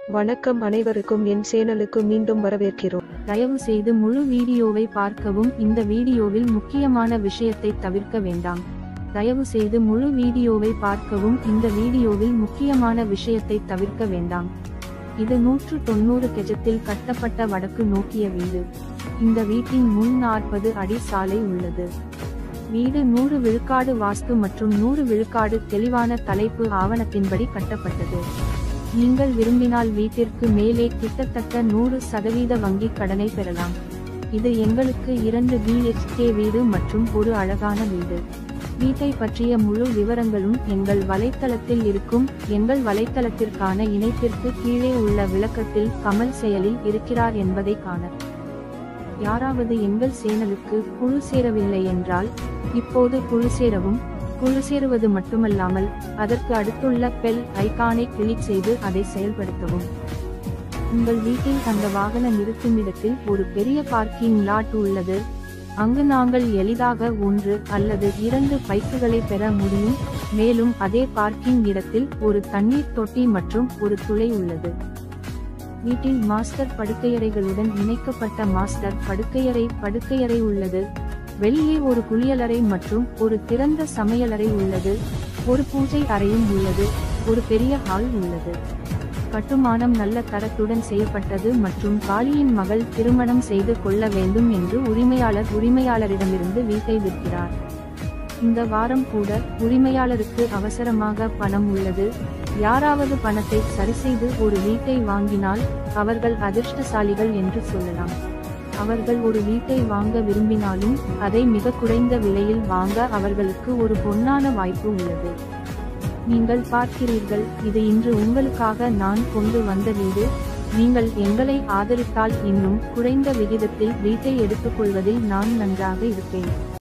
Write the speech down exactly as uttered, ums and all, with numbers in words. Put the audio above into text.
வணக்கம் அனைவருக்கும் என் சேனலுக்கு மீண்டும் வரவேற்கிறோம். தயவு செய்து முழு வீடியோவை பார்க்கவும். இந்த வீடியோவில் முக்கியமான விஷயத்தை தவிர்க்க வேண்டாம். தயவு செய்து முழு வீடியோவை பார்க்கவும். இந்த வீடியோவில் முக்கியமான விஷயத்தை தவிர்க்க வேண்டாம். இது நூற்று தொண்ணூறு கெஜத்தில் கட்டப்பட்ட வடக்கு நோக்கிய வீடு. இந்த வீட்டின் முன் நாற்பது அடி சாலை உள்ளது. வீடு நூறு விழுக்காடு வாஸ்து மற்றும் நூறு விழுக்காடு தெளிவான தலைப்பு ஆவணத்தின்படி கட்டப்பட்டது. நீங்கள் விரும்பினால் வீட்டிற்கு மேலே கிட்டத்தட்ட நூறு சதவீத வங்கி கடனை பெறலாம். இது எங்களுக்கு இரண்டு பி எச் கே வீடு மற்றும் ஒரு அழகான வீடு. வீட்டை பற்றிய முழு விவரங்களும் எங்கள் வலைத்தளத்தில் இருக்கும். எங்கள் வலைத்தளத்திற்கான இணைப்பிற்கு கீழே உள்ள விளக்கத்தில் கமல் செயலில் இருக்கிறார் என்பதை காண. யாராவது எங்கள் சேனலுக்கு குழு சேரவில்லை என்றால் இப்போது குழு சேரவும். குழு சேருவது மட்டுமல்லாமல் அதற்கு அடுத்துள்ள பெல் ஐகானை கிளிக் செய்து அதை செயல்படுத்தவும். உங்கள் வீட்டில் அந்த வாகன நிறுத்துமிடத்தில் ஒரு பெரிய பார்க்கிங் லாட் உள்ளது. அங்கு நாங்கள் எளிதாக ஒன்று அல்லது இரண்டு பைக்குகளை பெற முடியும். மேலும் அதே பார்க்கிங் இடத்தில் ஒரு தண்ணீர் தொட்டி மற்றும் ஒரு துளை உள்ளது. வீட்டில் மாஸ்டர் படுக்கையறைகளுடன் இணைக்கப்பட்ட மாஸ்டர் படுக்கையறை படுக்கையறை உள்ளது. வெளியே ஒரு குளியலறை மற்றும் ஒரு திறந்த சமையலறை உள்ளது. ஒரு பூஜை அறையும் உள்ளது. ஒரு பெரிய ஹால் உள்ளது. கட்டுமானம் நல்ல தரத்துடன் செய்யப்பட்டது மற்றும் காளியின் மகள் திருமணம் செய்து கொள்ள வேண்டும் என்று உரிமையாளர் உரிமையாளரிடமிருந்து வீட்டை விற்கிறார். இந்த வாரம் கூட உரிமையாளருக்கு அவசரமாக பணம் உள்ளது. யாராவது பணத்தை சரிசெய்து ஒரு வீட்டை வாங்கினால் அவர்கள் அதிர்ஷ்டசாலிகள் என்று சொல்லலாம். அவர்கள் ஒரு வீட்டை வாங்க விரும்பினாலும் அதை மிக குறைந்த விலையில் வாங்க அவர்களுக்கு ஒரு பொன்னான வாய்ப்பு உள்ளது. நீங்கள் பார்க்கிறீர்கள், இது இன்று உங்களுக்காக நான் கொண்டு வந்த வீடு. நீங்கள் எங்களை ஆதரித்தால் இன்னும் குறைந்த விகிதத்தில் வீட்டை எடுத்துக்கொள்வதில் நான் நன்றாக இருப்பேன்.